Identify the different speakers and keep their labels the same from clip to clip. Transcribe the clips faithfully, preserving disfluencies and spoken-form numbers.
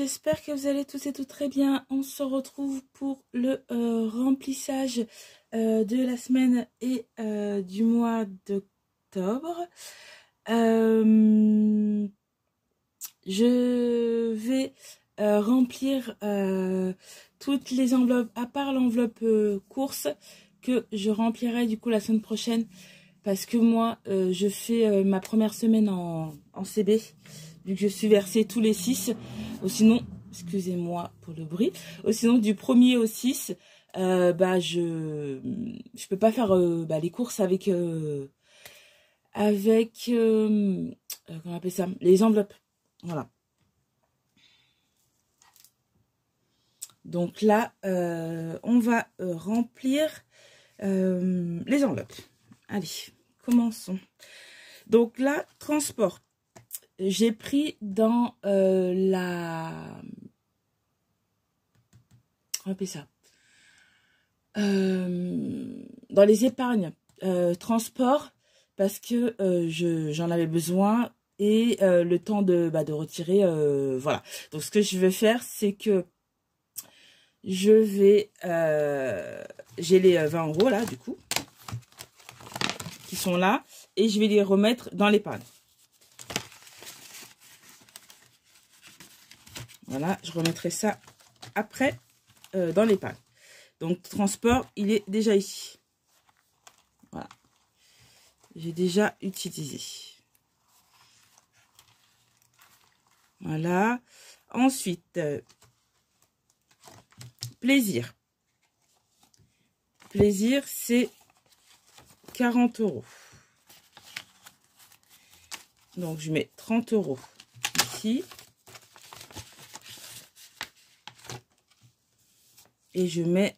Speaker 1: j'espère que vous allez tous et toutes très bien. On se retrouve pour le euh, remplissage euh, de la semaine et euh, du mois d'octobre. Euh, je vais euh, remplir euh, toutes les enveloppes, à part l'enveloppe euh, course, que je remplirai du coup la semaine prochaine. Parce que moi, euh, je fais euh, ma première semaine en, en C B, vu que je suis versée tous les six. Ou sinon, excusez-moi pour le bruit, ou sinon du premier au six, euh, bah, je je peux pas faire euh, bah, les courses avec, euh, avec euh, euh, comment on appelle ça, les enveloppes. Voilà. Donc là, euh, on va euh, remplir euh, les enveloppes. Allez, commençons. Donc là, transport. J'ai pris dans euh, la... Comment on appelle ça euh, dans les épargnes. Euh, transport, parce que euh, je j'en avais besoin. Et euh, le temps de, bah, de retirer, euh, voilà. Donc ce que je vais faire, c'est que je vais... Euh, j'ai les vingt euros là, du coup, qui sont là. Et je vais les remettre dans l'épargne. Voilà, je remettrai ça après euh, dans l'épargne. Donc, transport, il est déjà ici. Voilà. J'ai déjà utilisé. Voilà. Ensuite, euh, plaisir. Plaisir, c'est quarante euros. Donc, je mets trente euros ici. Et je mets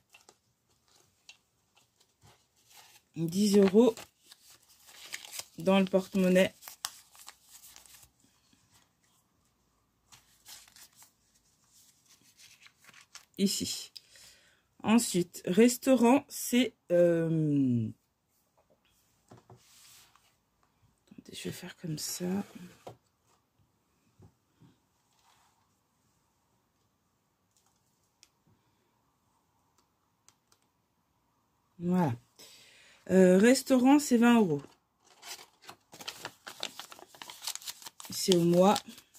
Speaker 1: dix euros dans le porte-monnaie. Ici. Ensuite, restaurant, c'est... Euh... Attendez, je vais faire comme ça. Voilà. Euh, restaurant, c'est vingt euros. C'est au mois.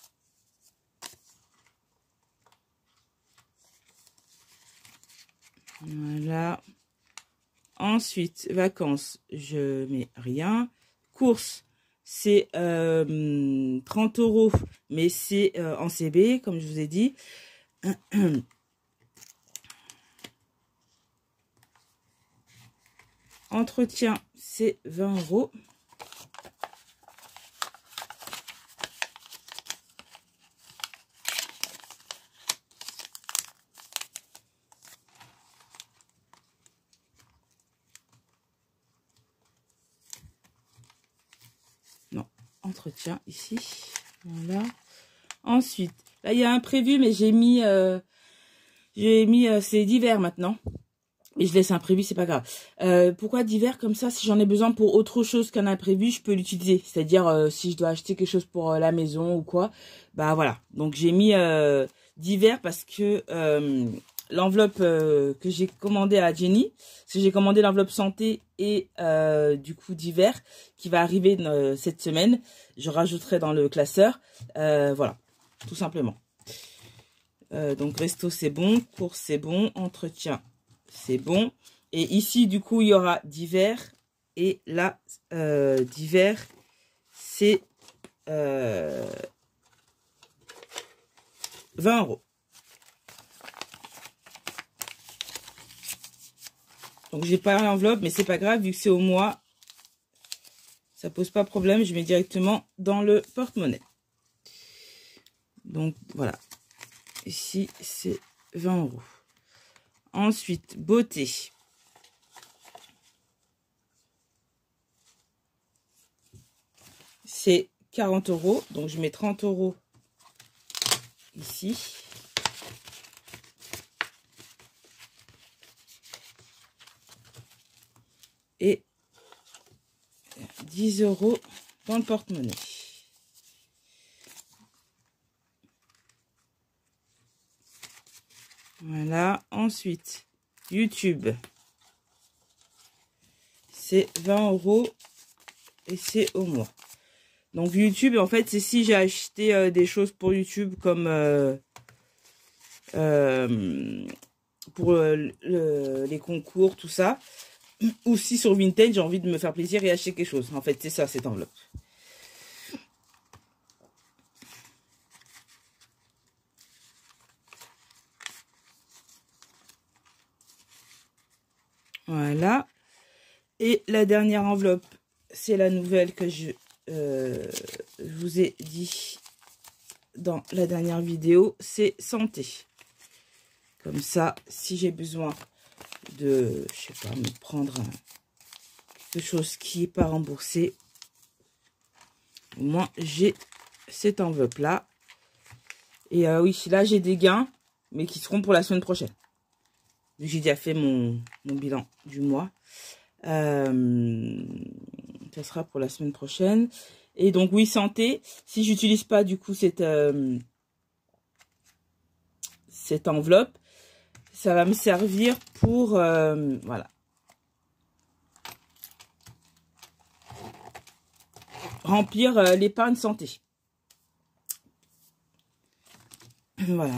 Speaker 1: Voilà. Ensuite, vacances, je mets rien. Courses, c'est euh, trente euros, mais c'est euh, en C B, comme je vous ai dit. Entretien, c'est vingt euros. Non, entretien ici. Voilà. Ensuite, là, il y a un prévu, mais j'ai mis... Euh, j'ai mis... Euh, c'est d'hiver maintenant. Et je laisse imprévu, c'est pas grave. Euh, pourquoi d'hiver comme ça? Si j'en ai besoin pour autre chose qu'un imprévu, je peux l'utiliser. C'est-à-dire euh, si je dois acheter quelque chose pour euh, la maison ou quoi. Bah voilà. Donc j'ai mis euh, d'hiver parce que euh, l'enveloppe euh, que j'ai commandée à Jenny, parce que j'ai commandé l'enveloppe santé et euh, du coup d'hiver qui va arriver euh, cette semaine. Je rajouterai dans le classeur. Euh, voilà, tout simplement. Euh, donc resto c'est bon, course c'est bon, entretien c'est bon. Et ici, du coup, il y aura d'hiver. Et là, euh, d'hiver, c'est euh, vingt euros. Donc, j'ai pas l'enveloppe, mais c'est pas grave, vu que c'est au mois. Ça pose pas problème. Je mets directement dans le porte-monnaie. Donc, voilà. Ici, c'est vingt euros. Ensuite, beauté. C'est quarante euros. Donc, je mets trente euros ici. Et dix euros dans le porte-monnaie. Voilà. Ensuite, YouTube. C'est vingt euros et c'est au mois. Donc YouTube, en fait, c'est si j'ai acheté euh, des choses pour YouTube comme euh, euh, pour euh, le, les concours, tout ça. Ou si sur Vinted, j'ai envie de me faire plaisir et acheter quelque chose. En fait, c'est ça, cette enveloppe. Voilà. Et la dernière enveloppe, c'est la nouvelle que je, euh, je vous ai dit dans la dernière vidéo. C'est santé. Comme ça, si j'ai besoin de, je sais pas, me prendre un, quelque chose qui n'est pas remboursé, au moins j'ai cette enveloppe-là. Et euh, oui, là j'ai des gains, mais qui seront pour la semaine prochaine. J'ai déjà fait mon, mon bilan du mois. Euh, ça sera pour la semaine prochaine. Et donc oui, santé. Si j'utilise pas du coup cette, euh, cette enveloppe, ça va me servir pour... Euh, voilà. Remplir euh, l'épargne santé. Voilà.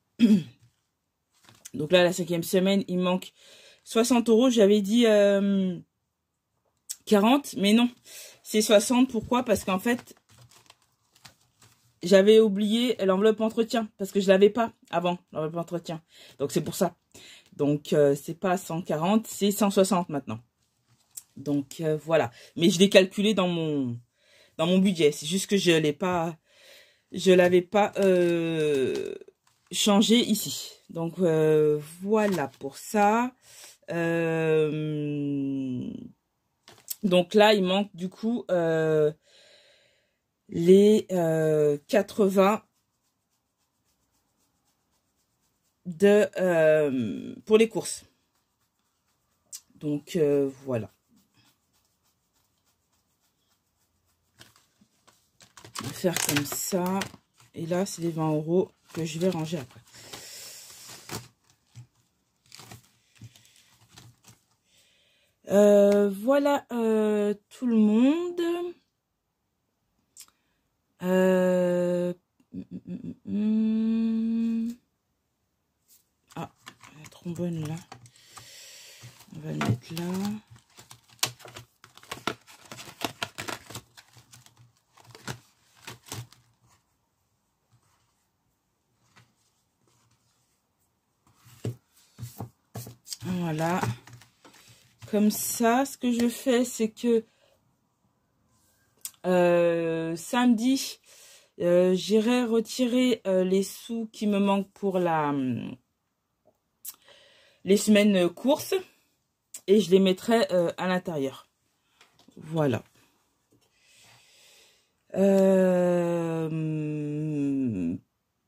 Speaker 1: Donc là, la cinquième semaine, il manque soixante euros. J'avais dit euh, quarante, mais non. C'est soixante. Pourquoi? Parce qu'en fait, j'avais oublié l'enveloppe entretien. Parce que je l'avais pas avant, l'enveloppe entretien. Donc c'est pour ça. Donc euh, c'est pas cent quarante, c'est cent soixante maintenant. Donc euh, voilà. Mais je l'ai calculé dans mon dans mon budget. C'est juste que je l'ai pas... Je l'avais pas euh, changé ici. Donc, euh, voilà pour ça. Euh, donc là, il manque du coup euh, les euh, quatre-vingts de, euh, pour les courses. Donc, euh, voilà. On va faire comme ça. Et là, c'est les vingt euros que je vais ranger après. Euh, voilà euh, tout le monde. Euh... Ah, la trombone là. On va le mettre là. Voilà. Comme ça, ce que je fais, c'est que euh, samedi, euh, j'irai retirer euh, les sous qui me manquent pour la les semaines courses et je les mettrai euh, à l'intérieur. Voilà. Euh...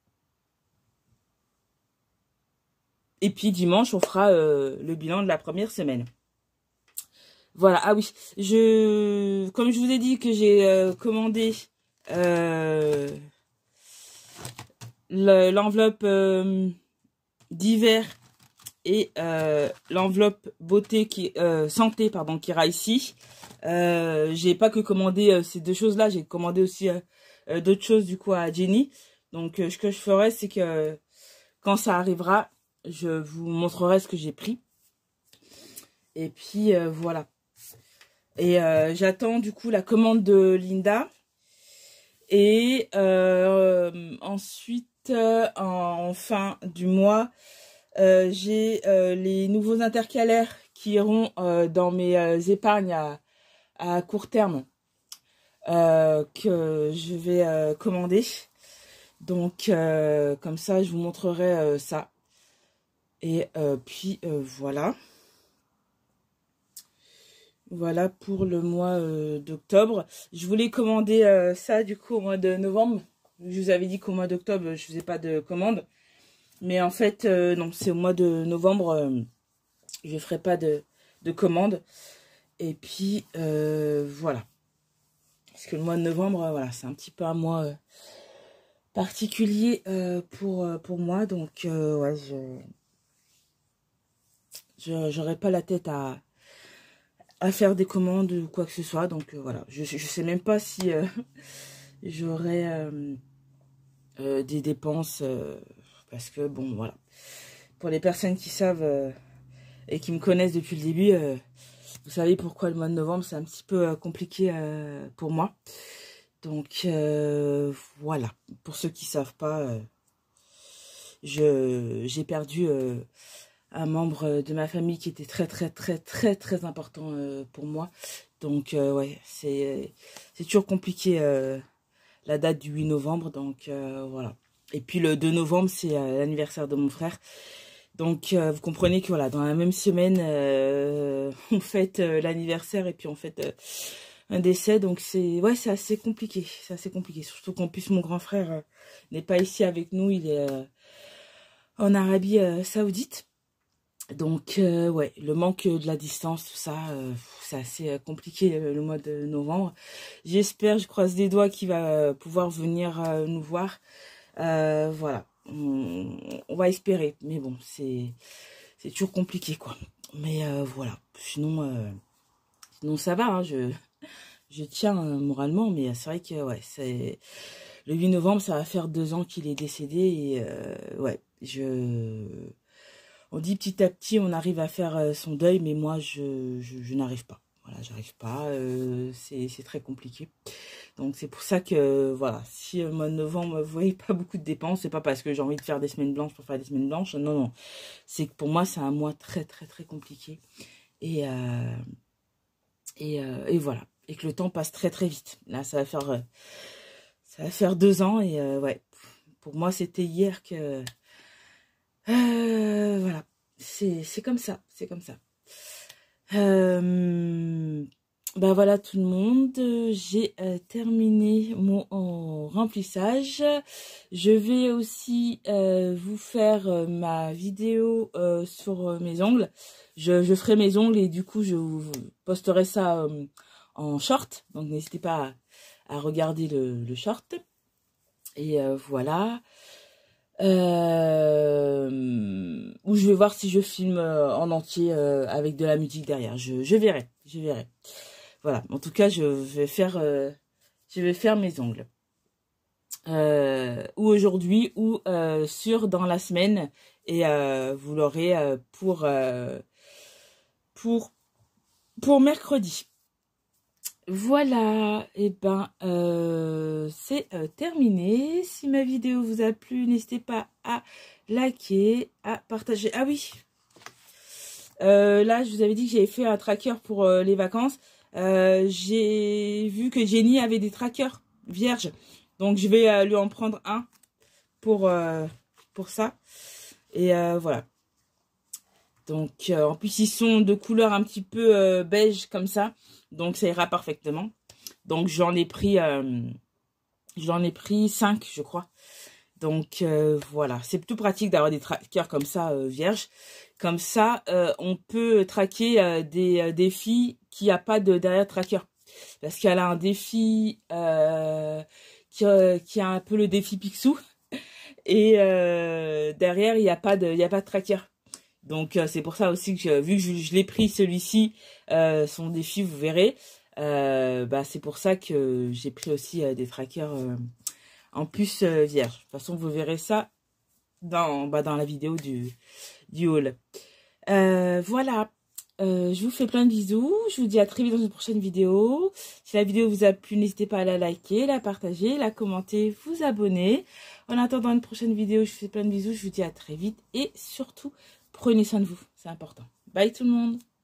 Speaker 1: Et puis dimanche, on fera euh, le bilan de la première semaine. Voilà, ah oui, je, comme je vous ai dit que j'ai euh, commandé euh, l'enveloppe euh, d'hiver et euh, l'enveloppe beauté qui euh, santé pardon qui ira ici. Euh, j'ai pas que commandé euh, ces deux choses là, j'ai commandé aussi euh, euh, d'autres choses du coup à Jenny. Donc euh, ce que je ferai, c'est que euh, quand ça arrivera, je vous montrerai ce que j'ai pris. Et puis euh, voilà. Et euh, j'attends du coup la commande de Linda. Et euh, ensuite, euh, en fin du mois, euh, j'ai euh, les nouveaux intercalaires qui iront euh, dans mes euh, épargnes à, à court terme euh, que je vais euh, commander. Donc, euh, comme ça, je vous montrerai euh, ça. Et euh, puis, euh, voilà. Voilà pour le mois euh, d'octobre. Je voulais commander euh, ça du coup au mois de novembre. Je vous avais dit qu'au mois d'octobre, je faisais pas de commande. Mais en fait, euh, non, c'est au mois de novembre, euh, je ne ferai pas de, de commande. Et puis, euh, voilà. Parce que le mois de novembre, euh, voilà, c'est un petit peu un mois euh, particulier euh, pour, euh, pour moi. Donc, euh, ouais, je... Je j'aurais pas la tête à, à faire des commandes ou quoi que ce soit. Donc euh, voilà, je, je sais même pas si euh, j'aurais euh, euh, des dépenses. Euh, parce que bon, voilà. Pour les personnes qui savent euh, et qui me connaissent depuis le début, euh, vous savez pourquoi le mois de novembre, c'est un petit peu euh, compliqué euh, pour moi. Donc euh, voilà, pour ceux qui savent pas, euh, je j'ai perdu euh, un membre de ma famille qui était très très très très très important euh, pour moi. Donc euh, ouais, c'est c'est toujours compliqué euh, la date du huit novembre. Donc euh, voilà. Et puis le deux novembre, c'est euh, l'anniversaire de mon frère. Donc euh, vous comprenez que voilà, dans la même semaine, euh, on fête euh, l'anniversaire et puis on fête euh, un décès. Donc c'est ouais, c'est assez compliqué, c'est assez compliqué. Surtout qu'en plus mon grand frère euh, n'est pas ici avec nous, il est euh, en Arabie euh, Saoudite. Donc euh, ouais, le manque de la distance, tout ça, euh, c'est assez euh, compliqué euh, le mois de novembre. J'espère, je croise les doigts qu'il va euh, pouvoir venir euh, nous voir. Euh, voilà, on, on va espérer, mais bon, c'est c'est toujours compliqué quoi. Mais euh, voilà, sinon euh, sinon ça va, hein, je je tiens euh, moralement, mais c'est vrai que ouais, c'est le huit novembre, ça va faire deux ans qu'il est décédé et euh, ouais, je on dit petit à petit, on arrive à faire euh, son deuil, mais moi, je, je, je n'arrive pas. Voilà, j'arrive pas. Euh, c'est très compliqué. Donc, c'est pour ça que, voilà, si au mois de novembre, vous voyez pas beaucoup de dépenses, c'est pas parce que j'ai envie de faire des semaines blanches pour faire des semaines blanches. Non, non. C'est que pour moi, c'est un mois très, très, très compliqué. Et, euh, et, euh, et voilà. Et que le temps passe très, très vite. Là, ça va faire, euh, ça va faire deux ans. Et euh, ouais, pour moi, c'était hier que... Euh, voilà, c'est comme ça, c'est comme ça. Euh, ben voilà tout le monde, j'ai euh, terminé mon remplissage. Je vais aussi euh, vous faire euh, ma vidéo euh, sur euh, mes ongles. Je, je ferai mes ongles et du coup je vous posterai ça euh, en short. Donc n'hésitez pas à, à regarder le, le short. Et euh, voilà. Euh, où je vais voir si je filme euh, en entier euh, avec de la musique derrière. Je, je verrai, je verrai. Voilà. En tout cas, je vais faire, euh, je vais faire mes ongles. Euh, ou aujourd'hui ou euh, sur dans la semaine et euh, vous l'aurez euh, pour euh, pour pour mercredi. Voilà, et ben euh, c'est euh, terminé. Si ma vidéo vous a plu, n'hésitez pas à liker, à partager. Ah oui, euh, là je vous avais dit que j'avais fait un tracker pour euh, les vacances. Euh, j'ai vu que Jenny avait des trackers vierges, donc je vais euh, lui en prendre un pour euh, pour ça. Et euh, voilà. Donc, euh, en plus, ils sont de couleur un petit peu euh, beige comme ça. Donc, ça ira parfaitement. Donc, j'en ai pris euh, j'en ai pris cinq, je crois. Donc, euh, voilà. C'est plutôt pratique d'avoir des trackers comme ça, euh, vierges. Comme ça, euh, on peut traquer euh, des euh, défis qui n'a pas de derrière tracker. Parce qu'elle a un défi euh, qui, euh, qui a un peu le défi Picsou. Et euh, derrière, il n'y a pas de, il n'y a pas de tracker. Donc, euh, c'est pour ça aussi que, je, vu que je, je l'ai pris celui-ci, euh, son défi, vous verrez, euh, bah, c'est pour ça que j'ai pris aussi euh, des trackers euh, en plus euh, vierge. De toute façon, vous verrez ça dans, bah, dans la vidéo du, du haul. Euh, voilà, euh, je vous fais plein de bisous. Je vous dis à très vite dans une prochaine vidéo. Si la vidéo vous a plu, n'hésitez pas à la liker, la partager, la commenter, vous abonner. En attendant une prochaine vidéo, je vous fais plein de bisous. Je vous dis à très vite et surtout... prenez soin de vous, c'est important. Bye tout le monde.